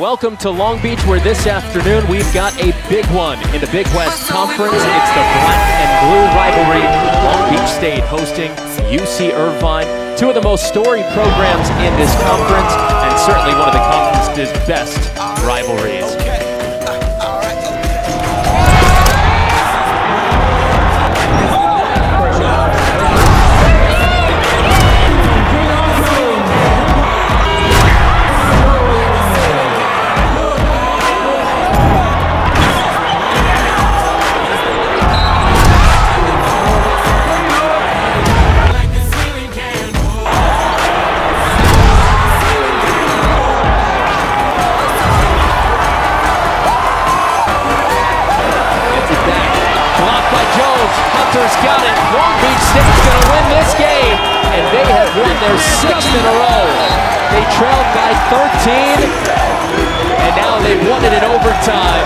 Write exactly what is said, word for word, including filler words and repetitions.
Welcome to Long Beach, where this afternoon we've got a big one in the Big West Conference. It's the black and blue rivalry. Long Beach State hosting U C Irvine, two of the most storied programs in this conference, and certainly one of the conference's best rivalries. Hunter's got it. Long Beach State's going to win this game, and they have won their sixth in a row. They trailed by thirteen, and now they've won it in overtime.